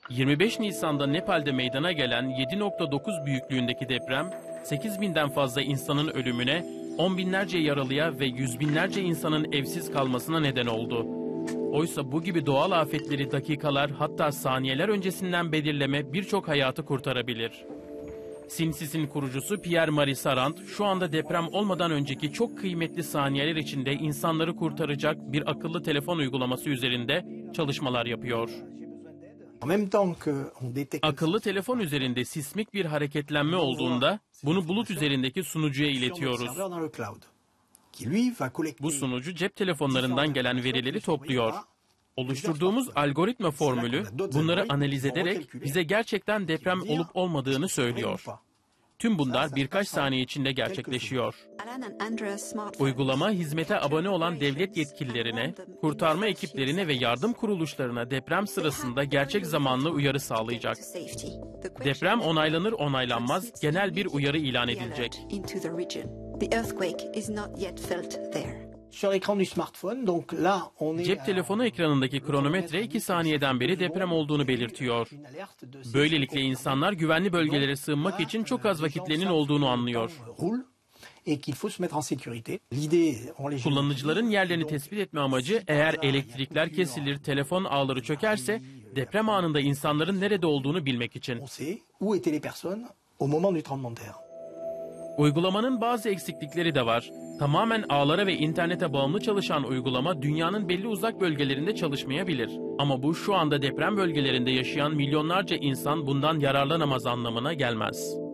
25 Nisan'da Nepal'de meydana gelen 7.9 büyüklüğündeki deprem, 8.000'den fazla insanın ölümüne, 10 binlerce yaralıya ve yüz binlerce insanın evsiz kalmasına neden oldu. Oysa bu gibi doğal afetleri dakikalar hatta saniyeler öncesinden belirleme birçok hayatı kurtarabilir. SINSİS'in kurucusu Pierre-Marie Sarand, şu anda deprem olmadan önceki çok kıymetli saniyeler içinde insanları kurtaracak bir akıllı telefon uygulaması üzerinde çalışmalar yapıyor. Akıllı telefon üzerinde sismik bir hareketlenme olduğunda bunu bulut üzerindeki sunucuya iletiyoruz. Bu sunucu cep telefonlarından gelen verileri topluyor. Oluşturduğumuz algoritma formülü bunları analiz ederek bize gerçekten deprem olup olmadığını söylüyor. Tüm bunlar birkaç saniye içinde gerçekleşiyor. Uygulama hizmete abone olan devlet yetkililerine, kurtarma ekiplerine ve yardım kuruluşlarına deprem sırasında gerçek zamanlı uyarı sağlayacak. Deprem onaylanır onaylanmaz genel bir uyarı ilan edilecek. Cep telefonu ekranındaki kronometre 2 saniyeden beri deprem olduğunu belirtiyor. Böylelikle insanlar güvenli bölgelere sığınmak için çok az vakitlerinin olduğunu anlıyor. Kullanıcıların yerlerini tespit etme amacı eğer elektrikler kesilir, telefon ağları çökerse deprem anında insanların nerede olduğunu bilmek için. Uygulamanın bazı eksiklikleri de var. Tamamen ağlara ve internete bağımlı çalışan uygulama dünyanın belli uzak bölgelerinde çalışmayabilir. Ama bu şu anda deprem bölgelerinde yaşayan milyonlarca insan bundan yararlanamaz anlamına gelmez.